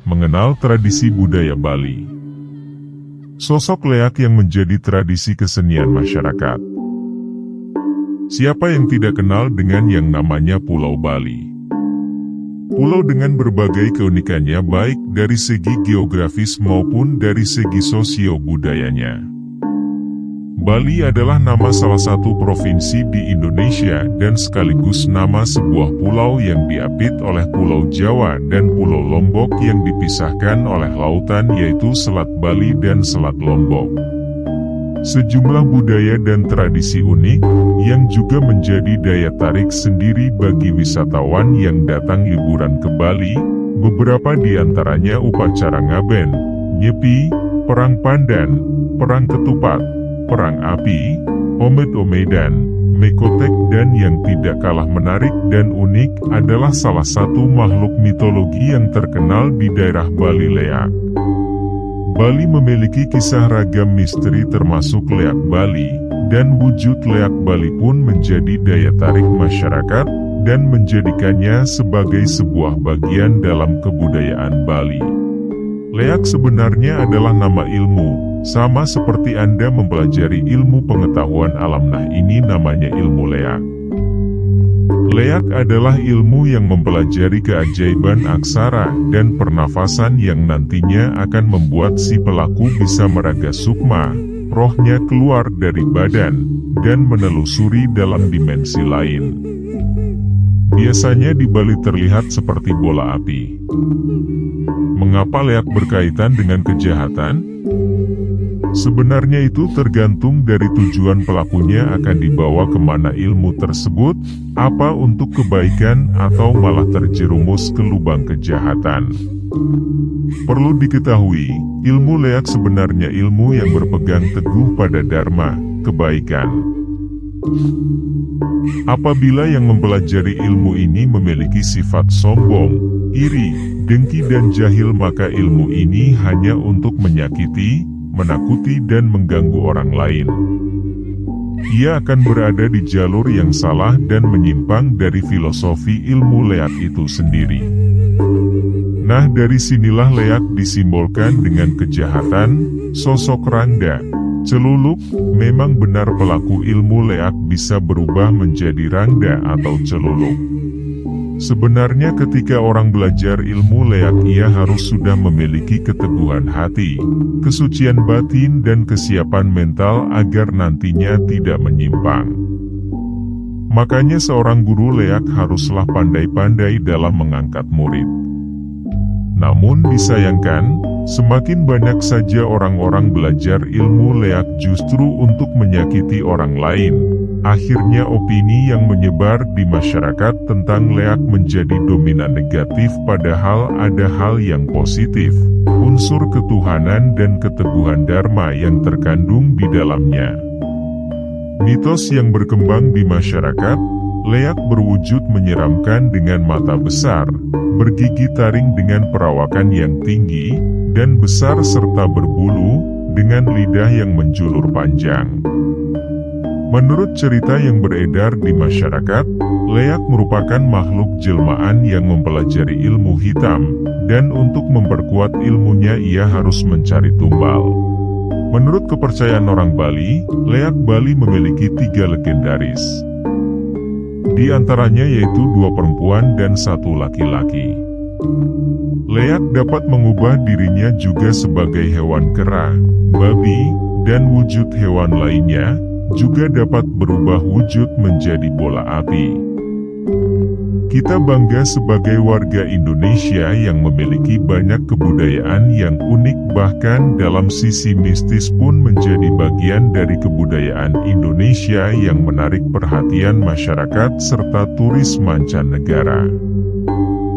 mengenal tradisi budaya Bali. Sosok Leak yang menjadi tradisi kesenian masyarakat. Siapa yang tidak kenal dengan yang namanya Pulau Bali? Pulau dengan berbagai keunikannya baik dari segi geografis maupun dari segi sosio-budayanya. Bali adalah nama salah satu provinsi di Indonesia dan sekaligus nama sebuah pulau yang diapit oleh Pulau Jawa dan Pulau Lombok yang dipisahkan oleh lautan yaitu Selat Bali dan Selat Lombok. Sejumlah budaya dan tradisi unik yang juga menjadi daya tarik sendiri bagi wisatawan yang datang liburan ke Bali, beberapa di antaranya upacara ngaben, nyepi, perang pandan, perang ketupat, perang api, omed-omedan, mekotek dan yang tidak kalah menarik dan unik adalah salah satu makhluk mitologi yang terkenal di daerah Bali Leak. Bali memiliki kisah ragam misteri termasuk Leak Bali, dan wujud Leak Bali pun menjadi daya tarik masyarakat dan menjadikannya sebagai sebuah bagian dalam kebudayaan Bali. Leak sebenarnya adalah nama ilmu, sama seperti Anda mempelajari ilmu pengetahuan alam, nah ini namanya ilmu Leak. Leak adalah ilmu yang mempelajari keajaiban aksara dan pernafasan yang nantinya akan membuat si pelaku bisa meraga sukma, rohnya keluar dari badan, dan menelusuri dalam dimensi lain. Biasanya di Bali terlihat seperti bola api. Mengapa Leak berkaitan dengan kejahatan? Sebenarnya itu tergantung dari tujuan pelakunya akan dibawa kemana ilmu tersebut, apa untuk kebaikan atau malah terjerumus ke lubang kejahatan. Perlu diketahui, ilmu Leak sebenarnya ilmu yang berpegang teguh pada dharma, kebaikan. Apabila yang mempelajari ilmu ini memiliki sifat sombong, iri, dengki dan jahil, maka ilmu ini hanya untuk menyakiti, menakuti dan mengganggu orang lain. Ia akan berada di jalur yang salah dan menyimpang dari filosofi ilmu Leak itu sendiri. Nah, dari sinilah Leak disimbolkan dengan kejahatan, sosok rangda, celuluk. Memang benar pelaku ilmu Leak bisa berubah menjadi rangda atau celuluk. Sebenarnya ketika orang belajar ilmu Leak, ia harus sudah memiliki keteguhan hati, kesucian batin dan kesiapan mental agar nantinya tidak menyimpang. Makanya seorang guru Leak haruslah pandai-pandai dalam mengangkat murid. Namun disayangkan, semakin banyak saja orang-orang belajar ilmu Leak justru untuk menyakiti orang lain. Akhirnya opini yang menyebar di masyarakat tentang Leak menjadi dominan negatif, padahal ada hal yang positif, unsur ketuhanan dan keteguhan dharma yang terkandung di dalamnya. Mitos yang berkembang di masyarakat, Leak berwujud menyeramkan dengan mata besar, bergigi taring dengan perawakan yang tinggi dan besar serta berbulu, dengan lidah yang menjulur panjang. Menurut cerita yang beredar di masyarakat, Leak merupakan makhluk jelmaan yang mempelajari ilmu hitam, dan untuk memperkuat ilmunya ia harus mencari tumbal. Menurut kepercayaan orang Bali, Leak Bali memiliki 3 legendaris. Di antaranya yaitu 2 perempuan dan 1 laki-laki. Leak dapat mengubah dirinya juga sebagai hewan kera, babi, dan wujud hewan lainnya, juga dapat berubah wujud menjadi bola api. Kita bangga sebagai warga Indonesia yang memiliki banyak kebudayaan yang unik, bahkan dalam sisi mistis pun menjadi bagian dari kebudayaan Indonesia yang menarik perhatian masyarakat serta turis mancanegara.